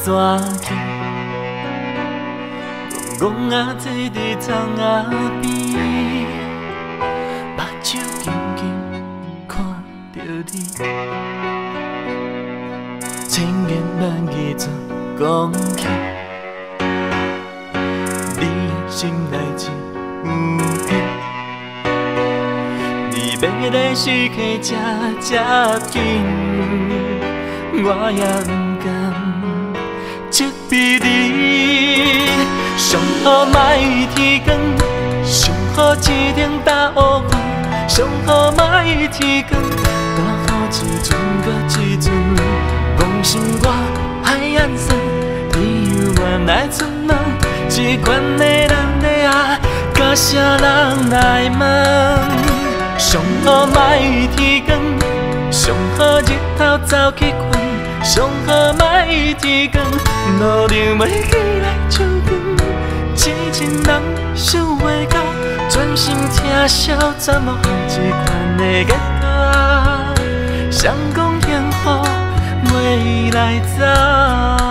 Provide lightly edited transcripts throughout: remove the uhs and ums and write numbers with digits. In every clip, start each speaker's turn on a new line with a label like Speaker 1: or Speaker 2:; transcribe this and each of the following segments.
Speaker 1: 山去，戆仔坐伫窗仔边，目睭紧紧看着你，千言万语全讲起，你的心内真有意。 要在时刻这紧，我也不甘责备你。上好莫天光，上好一顶大乌云，上好莫天光，大雨一阵搁一阵。讲心我海眼酸，你犹原来出门，这款的男的啊，甲啥人来问？ 上好莫天光，上好日头走去困，上好莫天光，路灯袂起来照光。痴情人想袂到，专心听笑，怎么予这款的结果？谁讲幸福袂来走？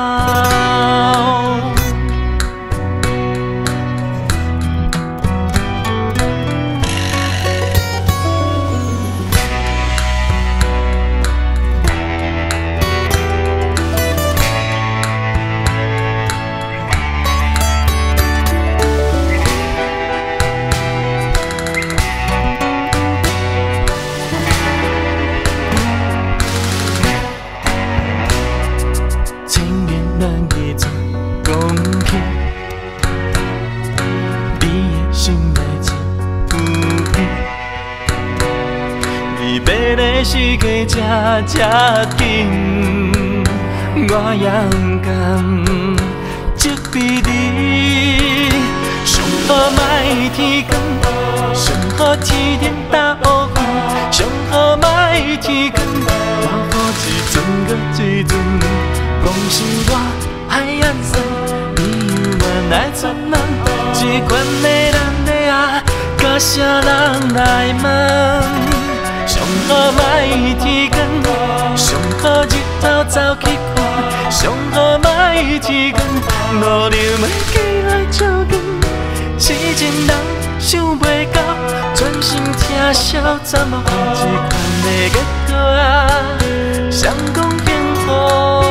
Speaker 1: 时过这紧，我也不甘责备你。上好莫天光，上好天顶大乌云，上好莫天光，大雨一阵搁一阵。讲心我海眼酸，你犹原来出门，这款的男的啊，甲啥人来问？ 上好莫天光，上好日头走去看，上好莫天光，路灯袂起来照光。痴情人想袂到，专心听笑，怎么予这款的结果？谁讲幸福？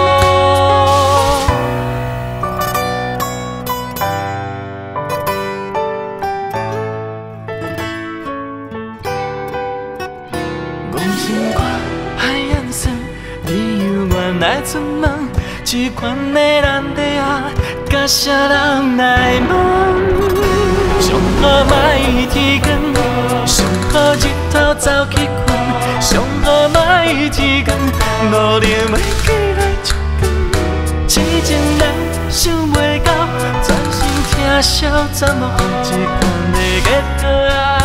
Speaker 1: 来出门，这款的男的啊，甲啥人来问？上好莫天光，上好日头走去困，上好莫天光，路灯袂起来照光。痴情人想袂到，专心听笑，怎么予这款的结果？